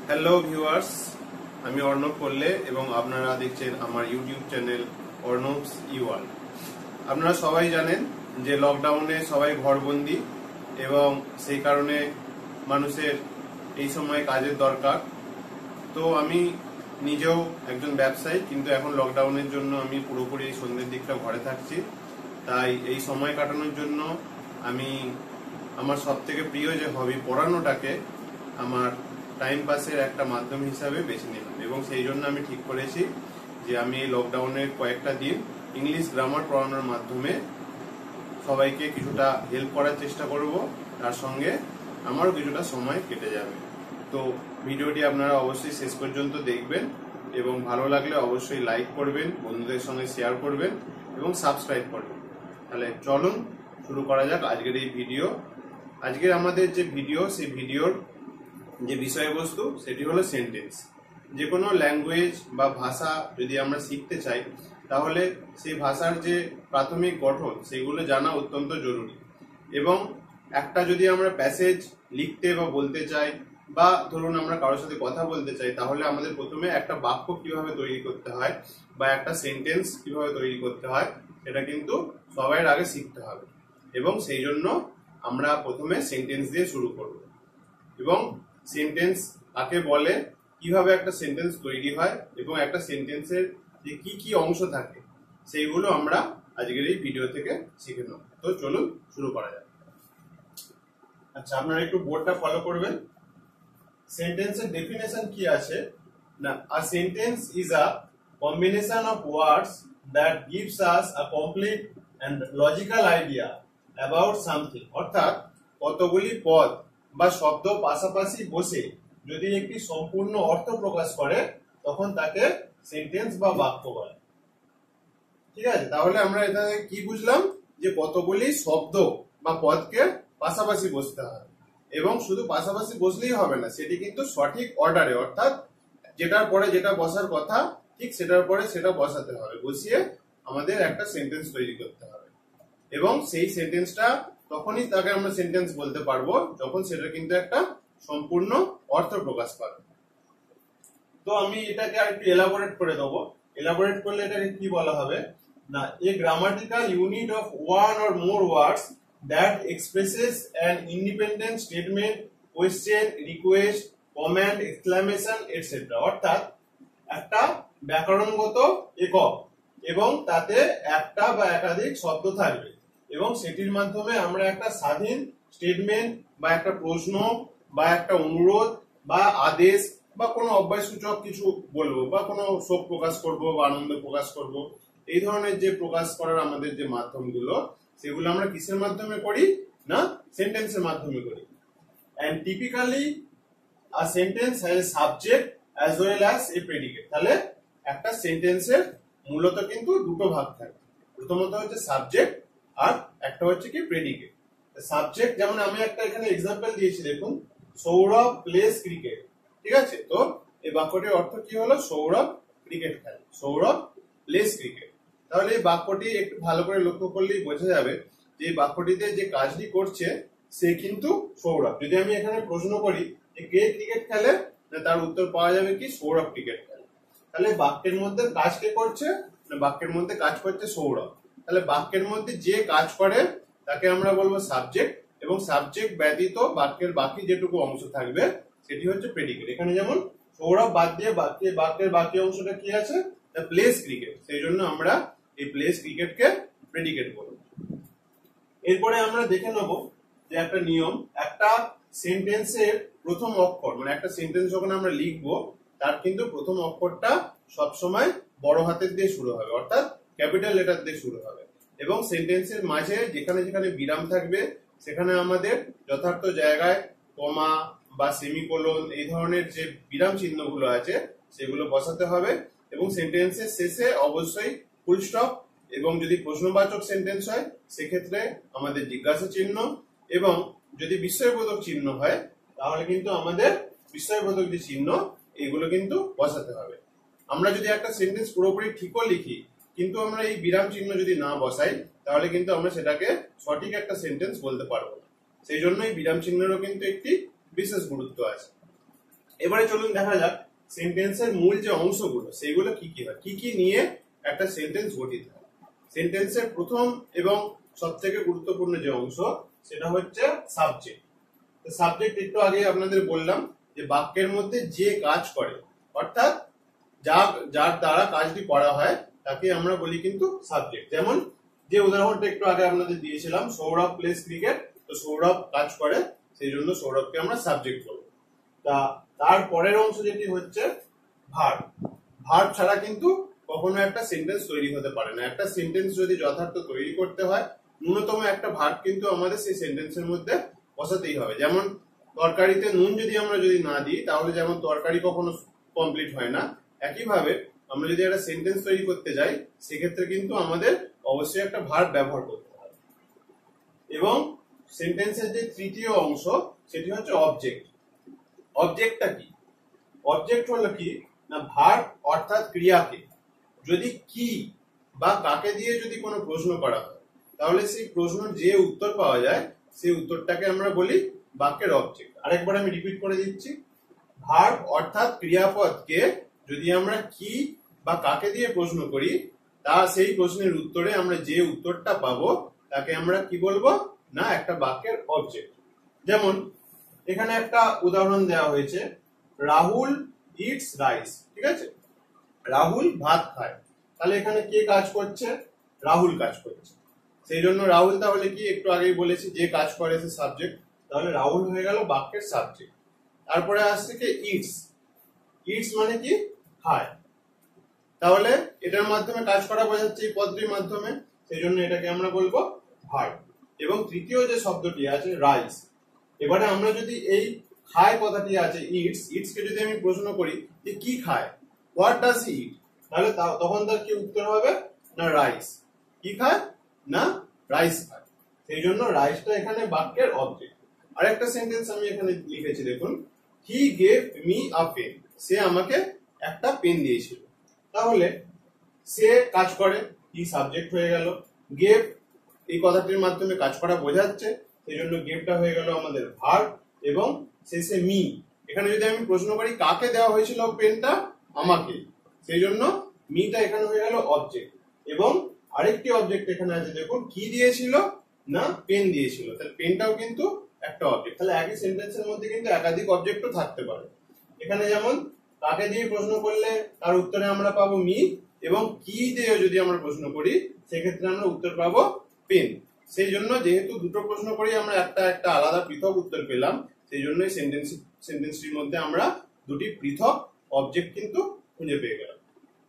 Hello viewers, আমি অর্ণব কোল্লে এবং আপনারা দেখছেন আমার ইউটিউব চ্যানেল অর্ণবস ইওয়ার্ল্ড। আপনারা সবাই জানেন যে লকডাউনে সবাই ঘরবন্দি এবং সেই কারণে মানুষের এই সময় কাজের দরকার। তো আমি নিজেও একজন ব্যবসায়ী, কিন্তু এখন লকডাউনের জন্য আমি পুরোপুরি সন্ধ্যের দিকটা ঘরে থাকছি। তাই এই সময় কাটানোর জন্য আমি আমার সব থেকে প্রিয় যে হবি পড়ানোটাকে আমার টাইম পাসের একটা মাধ্যম হিসাবে বেছে নিলাম, এবং সেই জন্য আমি ঠিক করেছি যে আমি এই লকডাউনের কয়েকটা দিন ইংলিশ গ্রামার পড়ানোর মাধ্যমে সবাইকে কিছুটা হেল্প করার চেষ্টা করব। তার সঙ্গে আমারও কিছুটা সময় কেটে যাবে। তো ভিডিওটি আপনারা অবশ্যই শেষ পর্যন্ত দেখবেন এবং ভালো লাগলে অবশ্যই লাইক করবেন, বন্ধুদের সঙ্গে শেয়ার করবেন এবং সাবস্ক্রাইব করবেন। তাহলে চলুন শুরু করা যাক আজকের এই ভিডিও। আজকের আমাদের যে ভিডিও, সেই ভিডিওর যে বিষয়বস্তু সেটি হলো সেন্টেন্স। যে কোনো ল্যাঙ্গুয়েজ বা ভাষা যদি আমরা শিখতে চাই, তাহলে সেই ভাষার যে প্রাথমিক গঠন সেগুলো জানা অত্যন্ত জরুরি। এবং একটা যদি আমরা প্যাসেজ লিখতে বা বলতে চাই, বা ধরুন আমরা কারোর সাথে কথা বলতে চাই, তাহলে আমাদের প্রথমে একটা বাক্য কিভাবে তৈরি করতে হয় বা একটা সেন্টেন্স কিভাবে তৈরি করতে হয় সেটা কিন্তু সবার আগে শিখতে হবে। এবং সেই জন্য আমরা প্রথমে সেন্টেন্স দিয়ে শুরু করব। এবং সেন্টেন্স কাকে বলে, কিভাবে একটা সেন্টেন্স তৈরি হয় এবং একটা সেন্টেন্সের যে কি কি অংশ থাকে সেইগুলো আমরা আজকের এই ভিডিও থেকে শিখে নেব। তো চলুন শুরু করা যাক। আচ্ছা, আপনারা একটু বোর্ডটা ফলো করবেন। সেন্টেন্সের ডেফিনেশন কি আছে না, a sentence is a combination of words that gives us a complete and logical idea about something. অর্থাৎ কতগুলি পদ বা শব্দ পাশাপাশি বসে যদি একটি সম্পূর্ণ অর্থ প্রকাশ করে, তখন তাকে সেন্টেন্স বা বাক্য বলে। ঠিক আছে, তাহলে আমরা এটা কি বুঝলাম যে কতগুলি শব্দ বা পদকে পাশাপাশি বসতে হয়, এবং শুধু পাশাপাশি বসলেই হবে না, সেটি কিন্তু সঠিক অর্ডারে, অর্থাৎ যেটার পরে যেটা বসার কথা ঠিক সেটার পরে সেটা বসাতে হবে, বসিয়ে আমাদের একটা সেন্টেন্স তৈরি করতে হবে। এবং সেই সেন্টেন্সটা তখনই তাকে আমরা সেন্টেন্স বলতে পারবো যখন সেটা কিন্তু একটা সম্পূর্ণ অর্থ প্রকাশ পাবে। তো আমি এটাকে আর একটু এলাবোরেট করে দেবো। এলাবোরেট করলে এটাকে কি বলা হবে না, a grammatical unit of one or more words that expresses an independent statement, question, request, comment, exclamation et cetera. অর্থাৎ একটা ব্যাকরণগত একক এবং তাতে একটা বা একাধিক শব্দ থাকবে, এবং সেটির মাধ্যমে আমরা একটা স্বাধীন স্টেটমেন্ট বা একটা প্রশ্ন বা একটা অনুরোধ বা আদেশ বা কোনো অভ্যাসসূচক কিছু বলবো, বা কোনো শোক প্রকাশ করব বা আনন্দ প্রকাশ করব। এই ধরনের যে প্রকাশ করার আমাদের যে মাধ্যমগুলো, সেগুলো আমরা কিসের মাধ্যমে করি না, সেন্টেন্সের মাধ্যমে করি। And typically a sentence has a subject as well as a predicate. তাহলে একটা সেন্টেন্সের মূলত কিন্তু দুটো ভাগ থাকে। প্রথমত হচ্ছে সাবজেক্ট, আর একটা হচ্ছে কি প্রেডিকেট। সাবজেক্ট যেমন আমি একটা এখানে এক্সাম্পল দিয়েছি, দেখুন, সৌরভ প্লেস ক্রিকেট। ঠিক আছে, তো এই বাক্যটির অর্থ কি হলো, সৌরভ ক্রিকেট খেলে, সৌরভ প্লেস ক্রিকেট। তাহলে এই বাক্যটি একটু ভালো করে লক্ষ্য করলেই বোঝা যাবে যে এই বাক্যটিতে যে কাজটি করছে সে কিন্তু সৌরভ। যদি আমি এখানে প্রশ্ন করি যে কে ক্রিকেট খেলে, তার উত্তর পাওয়া যাবে কি, সৌরভ ক্রিকেট খেলে। তাহলে বাক্যের মধ্যে কাজ কে করছে, বাক্যের মধ্যে কাজ করছে সৌরভ। তাহলে বাক্যের মধ্যে যে কাজ করে তাকে আমরা বলবো সাবজেক্ট, এবং সাবজেক্ট ব্যতীত বাক্যের বাকি যেটুকু অংশ থাকবে সেটি হচ্ছে প্রেডিকেট। এখানে যেমন সৌরভ বাদ দিয়ে বাক্যের বাকি অংশটা কি আছে, প্লেস ক্রিকেট, সেই জন্য আমরা এই প্লেস ক্রিকেটকে প্রেডিকেট বলবো। এরপরে আমরা দেখে নেব যে একটা নিয়ম, একটা সেন্টেন্সের প্রথম অক্ষর, মানে একটা সেন্টেন্স যখন আমরা লিখবো তার কিন্তু প্রথম অক্ষরটা সবসময় বড় হাতের দিয়ে শুরু হবে, অর্থাৎ ক্যাপিটাল লেটার দিয়ে শুরু হবে। এবং সেন্টেন্সের মাঝে যেখানে যেখানে বিরাম থাকবে সেখানে আমাদের যথার্থ জায়গায় কমা বা সেমিকোলন, এই ধরনের যে বিরাম চিহ্নগুলো আছে সেগুলো বসাতে হবে। এবং সেন্টেন্সের শেষে অবশ্যই ফুল স্টপ, এবং যদি প্রশ্নবাচক সেন্টেন্স হয় সেক্ষেত্রে আমাদের জিজ্ঞাসা চিহ্ন, এবং যদি বিস্ময়বোধক চিহ্ন হয় তাহলে কিন্তু আমাদের বিস্ময়বোধক যে চিহ্ন এগুলো কিন্তু বসাতে হবে। আমরা যদি একটা সেন্টেন্স পুরোপুরি ঠিকও লিখি, কিন্তু আমরা এই বিরাম চিহ্ন যদি না বসাই, তাহলে কিন্তু আমরা সেটাকে সঠিক একটা সেন্টেন্স বলতে পারবো না। সেই জন্য এই বিরাম চিহ্নেরও কিন্তু একটি বিশেষ গুরুত্ব আছে। এবারে চলুন দেখা যাক সেন্টেন্সের মূল যে অংশগুলো সেগুলো কি কি হয়, কি কি নিয়ে একটা সেন্টেন্স গঠিত হয়। সেন্টেন্সের প্রথম এবং সবথেকে গুরুত্বপূর্ণ যে অংশ সেটা হচ্ছে সাবজেক্ট। সাবজেক্ট একটু আগে আপনাদের বললাম যে বাক্যের মধ্যে যে কাজ করে, অর্থাৎ যার দ্বারা কাজটি করা হয় তাকে আমরা বলি কিন্তু সাবজেক্ট। যেমন যে উদাহরণটা একটু আগে আপনাদের দিয়েছিলাম, সৌরভ প্লেস ক্রিকেট, তো সৌরভ কাজ করে সেই জন্য সৌরভকে আমরা সাবজেক্ট বলবো। তার পরের অংশ যেটি হচ্ছে ভার্ব। ভার্ব ছাড়া কিন্তু কখনো একটা সেন্টেন্স তৈরি হতে পারে না। একটা সেন্টেন্স যদি যথার্থ তৈরি করতে হয় ন্যূনতম একটা ভার্ব কিন্তু আমাদের সেই সেন্টেন্সের মধ্যে বসাতেই হবে। যেমন তরকারিতে নুন যদি না দিই তাহলে যেমন তরকারি কখনো কমপ্লিট হয় না, একইভাবে আমরা যদি একটা সেন্টেন্স তৈরি করতে যাই সেক্ষেত্রে কিন্তু আমাদের অবশ্যই একটা ভার্ব ব্যবহার করতে হবে। এবং সেন্টেন্সের যে তৃতীয় অংশ সেটি হচ্ছে অবজেক্ট। অবজেক্টটা কি? অবজেক্ট হলো কি না, ভার্ব অর্থাৎ ক্রিয়াকে যদি কি বা কাকে দিয়ে যদি কোনো প্রশ্ন করা হয় তাহলে সেই প্রশ্নের যে উত্তর পাওয়া যায় সেই উত্তরটাকে আমরা বলি বাক্যের অবজেক্ট। আরেকবার আমি রিপিট করে দিচ্ছি, ভার্ব অর্থাৎ ক্রিয়াপদকে যদি আমরা কি বা কাকে দিয়ে প্রশ্ন করি সেই প্রশ্নের উত্তরে আমরা যে উত্তরটা পাবো তাকে আমরা কি বলবো না, একটা বাক্যের অবজেক্ট। যেমন এখানে একটা উদাহরণ দেওয়া হয়েছে, রাহুল ইটস রাইস। ঠিক আছে, রাহুল ভাত খায়, তাহলে এখানে কে কাজ করছে? রাহুল কাজ করছে। সেই জন্য রাহুল তাহলে কি, একটু আগেই বলেছি যে কাজ করে সে সাবজেক্ট, তাহলে রাহুল হয়ে গেল বাক্যের সাবজেক্ট। তারপরে আসছে কি ইটস। ইটস মানে কি খায়, তাহলে এটার মাধ্যমে কাজ করা বোঝাচ্ছে এই পদটির মাধ্যমে, সেই জন্য এটাকে আমরা বলবো ভার্ব। এবং তৃতীয় যে শব্দটি আছে রাইস, এবারে আমরা যদি এই খায় কথাটি আছে ইটস কে যদি আমি প্রশ্ন করি যে কি খায়, হোয়াট ডাজ হি ইট, তাহলে তখন তার কি উত্তর হবে না রাইস। কি খায় না রাইস খায়, সেই জন্য রাইসটা এখানে বাক্যের অবজেক্ট। আরেকটা সেন্টেন্স আমি এখানে লিখেছি দেখুন, he gave me a pen, সে আমাকে একটা পেন দিয়েছিল। তাহলে সে কাজ করে, হি সাবজেক্ট হয়ে গেল, গেভ এই কথাটির মাধ্যমে কাজ করা বোঝাচ্ছে, সেই জন্য গেভটা হয়ে গেল আমাদের ভার্ব। এবং শেষে মি, এখানে যদি আমি প্রশ্ন করি কাকে দেওয়া হয়েছিল পেনটা, আমাকে, সেই জন্য মিটা এখানে হয়ে গেল অবজেক্ট। এবং আরেকটি অবজেক্ট এখানে আছে দেখুন, কি দিয়েছিল না পেন দিয়েছিল, তাহলে পেনটাও কিন্তু একটা অবজেক্ট। তাহলে একই সেন্টেন্সের মধ্যে কিন্তু একাধিক অবজেক্টও থাকতে পারে। এখানে যেমন কাকে দিয়ে প্রশ্ন করলে তার উত্তরে আমরা পাবো মি, এবং কি দিয়ে যদি আমরা প্রশ্ন করি সেক্ষেত্রে আমরা উত্তর পাবো পেন। সেই জন্য যেহেতু দুটো প্রশ্ন করি আমরা একটা আলাদা পৃথক উত্তর পেলাম, সেই জন্য সেন্টেন্সটির মধ্যে আমরা দুটি পৃথক অবজেক্ট কিন্তু খুঁজে পেয়ে গেলাম।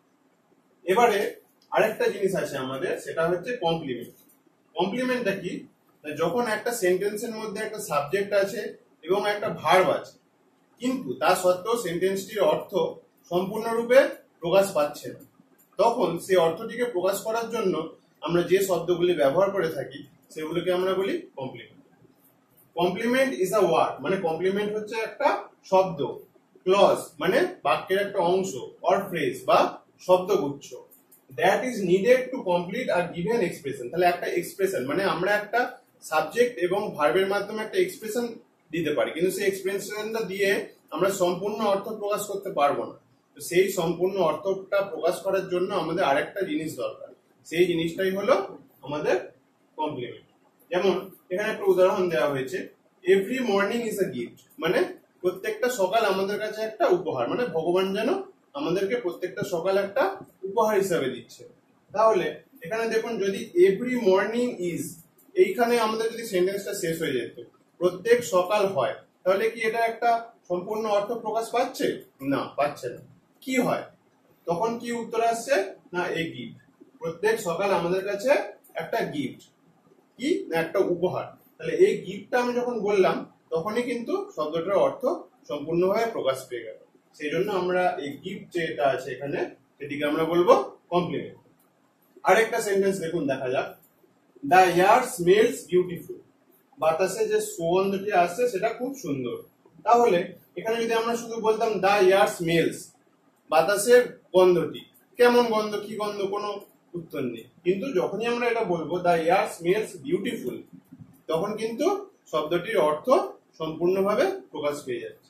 এবারে আরেকটা জিনিস আছে আমাদের, সেটা হচ্ছে কমপ্লিমেন্ট। কমপ্লিমেন্টটা কি, যখন একটা সেন্টেন্সের মধ্যে একটা সাবজেক্ট আছে এবং একটা ভার্ব আছে কিন্তু তা সত্ত্বেও সেন্টেন্সটির অর্থ সম্পূর্ণরূপে প্রকাশ পাচ্ছে না, তখন সেই অর্থটিকে প্রকাশ করার জন্য আমরা যে শব্দগুলি ব্যবহার করে থাকি সেগুলোকে আমরা বলি complement. Complement is a word, মানে কমপ্লিমেন্ট হচ্ছে একটা শব্দ, ক্লজ মানে বাক্যের একটা অংশ, অর ফ্রেজ বা শব্দগুচ্ছ, that is needed to complete a given expression. তাহলে একটা এক্সপ্রেশন মানে আমরা একটা সাবজেক্ট এবং ভার্বের মাধ্যমে একটা এক্সপ্রেশন দিতে পারি, কিন্তু সেই এক্সপ্রেশনটা দিয়ে আমরা সম্পূর্ণ অর্থ প্রকাশ করতে পারবো না। তো সেই সম্পূর্ণ অর্থটা প্রকাশ করার জন্য আমাদের আরেকটা জিনিস দরকার, সেই জিনিসটাই হলো আমাদের কমপ্লিমেন্ট। যেমন এখানে একটা উদাহরণ দেওয়া হয়েছে, every morning is a gift, মানে প্রত্যেকটা সকাল আমাদের কাছে একটা উপহার, মানে ভগবান যেন আমাদেরকে প্রত্যেকটা সকাল একটা উপহার হিসাবে দিচ্ছে। তাহলে এখানে দেখুন, যদি এভরি মর্নিং ইজ, এইখানে আমাদের যদি সেন্টেন্সটা শেষ হয়ে যেত প্রত্যেক সকাল হয়, তাহলে কি এটা একটা সম্পূর্ণ অর্থ প্রকাশ পাচ্ছে না? পাচ্ছে না। কি হয় তখন, কি উত্তর আসছে না এই গিফট, প্রত্যেক সকাল আমাদের কাছে একটা গিফট, কি না একটা উপহার। তাহলে এই গিফটটা আমি যখন বললাম তখনই কিন্তু শব্দটার অর্থ সম্পূর্ণভাবে প্রকাশ পেয়ে গেল। সেই জন্য আমরা এই গিফট যেটা আছে এখানে সেটিকে আমরা বলবো কমপ্লিমেন্ট। আরেকটা সেন্টেন্স দেখুন, দেখা যাক, দ্য এয়ার স্মেলস বিউটিফুল, বাতাসে যে সুগন্ধটি আসছে সেটা খুব সুন্দর। তাহলে এখানে যদি আমরা শুধু বলতাম দ্য এয়ার স্মেলস, বাতাসের গন্ধটি, কেমন গন্ধ, কি গন্ধ, কোনো উত্তর নেই। কিন্তু যখনই আমরা এটা বলবো দ্য এয়ার স্মেলস বিউটিফুল, তখন কিন্তু শব্দটির অর্থ সম্পূর্ণভাবে প্রকাশ পেয়ে যাচ্ছে।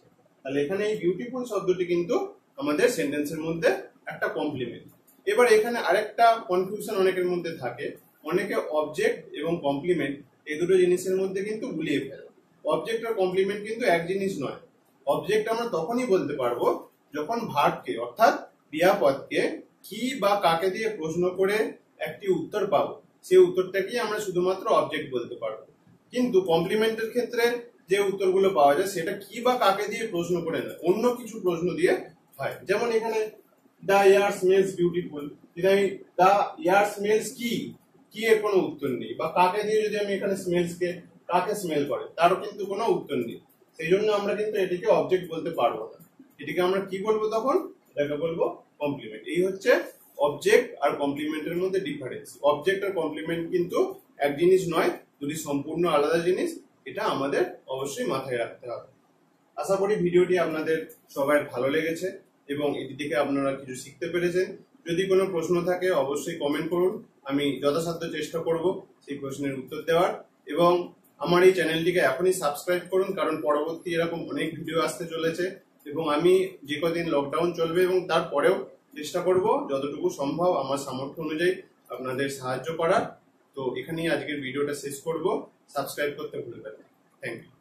তাহলে এখানে এই বিউটিফুল শব্দটি কিন্তু আমাদের সেন্টেন্সের মধ্যে একটা কমপ্লিমেন্ট। এবার এখানে আরেকটা কনফিউশন অনেকের মধ্যে থাকে, অনেকে অবজেক্ট এবং কমপ্লিমেন্ট এই দুটো জিনিসের মধ্যে কিন্তু গুলিয়ে ফেলে। অবজেক্ট আর কমপ্লিমেন্ট কিন্তু এক জিনিস নয়। অবজেক্ট আমরা তখনই বলতে পারবো যখন ভার্বকে অর্থাৎ ক্রিয়াপদকে কি বা কাকে দিয়ে প্রশ্ন করে একটি উত্তর পাবো, সেই উত্তরটাকেই আমরা শুধুমাত্র অবজেক্ট বলতে পারবো। কিন্তু কমপ্লিমেন্টের ক্ষেত্রে যে উত্তরগুলো পাওয়া যায় সেটা কি বা কাকে দিয়ে প্রশ্ন করে না, অন্য কিছু প্রশ্ন দিয়ে হয়। যেমন এখানে দ্য এয়ার স্মেলস বিউটিফুল, যদি আমি দ্য এয়ার স্মেলস কি এর কোনো উত্তর নেই, বা কাকে দিয়ে যদি আমি এখানে স্মেলস কে কাকে স্মেল করে তারও কিন্তু কোনো উত্তর নেই। সেই জন্য আমরা কিন্তু এটিকে অবজেক্ট বলতে পারবো না। এটিকে আমরা কি বলবো তখন? এটাকে বলবো কমপ্লিমেন্ট। এই হচ্ছে অবজেক্ট আর কমপ্লিমেন্টের মধ্যে ডিফারেন্স। অবজেক্ট আর কমপ্লিমেন্ট কিন্তু এক জিনিস নয়, দুটি সম্পূর্ণ আলাদা জিনিস। এটা আমাদের অবশ্যই মাথায় রাখতে হবে। আশা করি ভিডিওটি আপনাদের সবার ভালো লেগেছে এবং এটি থেকে আপনারা কিছু শিখতে পেরেছেন। যদি কোনো প্রশ্ন থাকে অবশ্যই কমেন্ট করুন, আমি যথাসাধ্য চেষ্টা করব সেই প্রশ্নের উত্তর দেওয়ার। এবং আমার এই চ্যানেলটিকে এখনই সাবস্ক্রাইব করুন, কারণ পরবর্তী এরকম অনেক ভিডিও আসতে চলেছে এবং আমি যে কদিন লকডাউন চলবে এবং তারপরেও চেষ্টা করব যতটুকু সম্ভব আমার সামর্থ্য অনুযায়ী আপনাদের সাহায্য করার। তো এখানেই আজকের ভিডিওটা শেষ করব। সাবস্ক্রাইব করতে ভুলবেন না। Thank you.